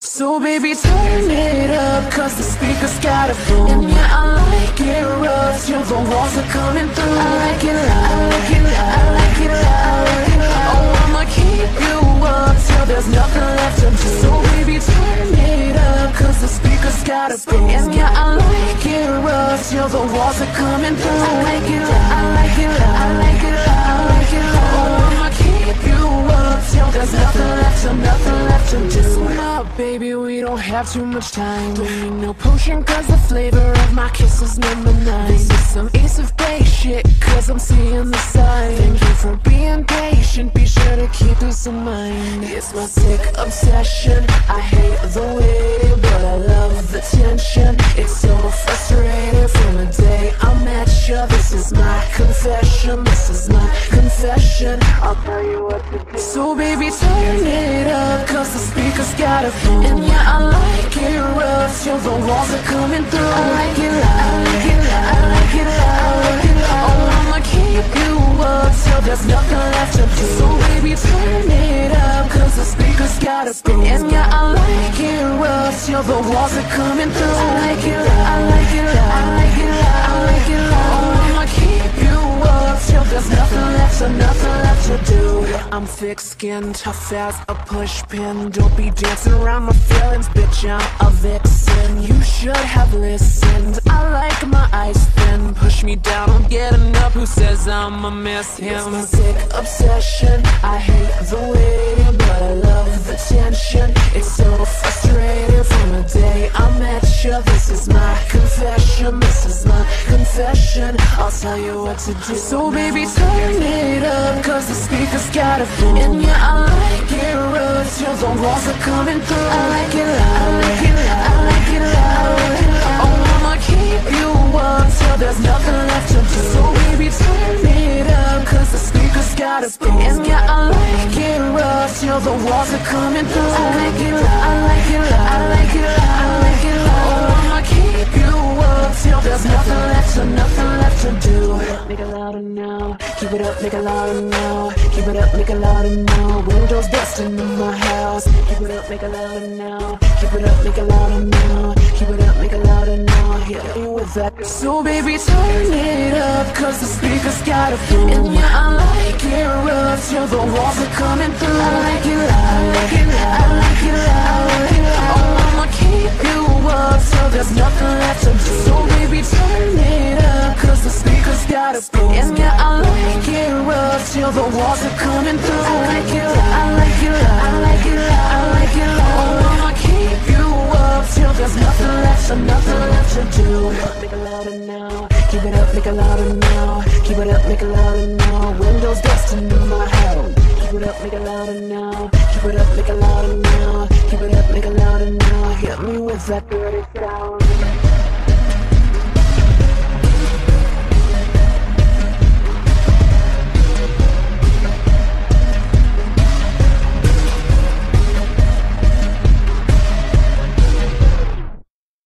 So baby, turn it up, cause the speakers got a boom. And yeah, I like it rough, till the walls are coming through. I like it loud, I like it loud, I like it loud. Oh, I'ma keep you up, till there's nothing left to do. So baby, turn it up, cause the speakers got a boom. And yeah, I like it rough, till the walls are coming through. I like it loud, I like it loud, I like it loud, I like it loud. Oh, I'ma keep you up, till there's nothing left to, nothing left to do. Baby, we don't have too much time. Don't need no potion, cause the flavor of my kiss is number 9. This is some Ace of Base shit, cause I'm seeing the sign. Thank you for being patient, be sure to keep this in mind. It's my sick obsession, I hate the way, but I love the tension. It's so frustrating from the day I met you. This is my confession, this is my confession. I'll tell you what to do. So baby, turn it up, cause the speakers got a boom. And yeah, I like it rough, till the walls are coming through. I like it loud, I like it loud, I like it loud. Oh, I'ma keep you up, till there's nothing left to do. So baby, turn it up, cause the speakers got a boom. And yeah, I like it rough, till the walls are coming through. I like it loud, I like it loud, I like it loud, I like it loud. Oh, I'ma keep you up, till there's nothing left, so nothing left to do. I'm thick-skinned, tough as a pushpin. Don't be dancing around my feelings, bitch, I'm a vixen. You should have listened, I like my ice thin. Push me down, I'm getting up, who says I'ma miss him? It's my sick obsession, I hate the waiting, but I love the tension. It's so frustrating from the day I met you. This is my confession, this is my confession. I'll tell you what to do. So baby, turn it up, cause the speakers got a boom. And yeah, I like it rough, till the walls are coming through. I like it loud, I like it loud, I like it loud. Oh, I'ma keep you up, till there's nothing left to do. So baby, turn it up, cause the speakers got a boom. And yeah, I like it rough, till the walls are coming through. I like it loud, I like it loud, I like it loud, I like it loud. Oh, I'ma keep you up, till there's nothing left to, nothing left to do. Make it louder now, keep it up, make it louder now. Keep it up, make it louder now. Windows busting in my house. Keep it up, make it louder now. Keep it up, make it louder now. Keep it up, make it louder now. Hit me with that. So baby, turn it up, cause the speakers got a boom. And yeah, I like it rough, till the walls are coming through. I like it loud, I like it loud, I like it loud. Oh, I'ma keep you up, till there's nothing left to do. So baby, turn it up, cause the speakers got a boom. And yeah, I like it rough, till the walls are coming through. I like it loud, I like it loud, I like it loud, I like it loud. Oh, I'ma keep you up, till there's nothing left, so nothing left to do. Make it louder now, keep it up, make it louder now. Keep it up, make it louder now. Windows busting in my house. Keep it up, make it louder now. Keep it up, make it louder now. Keep it up, make it louder now. Hit me with that dirty sound.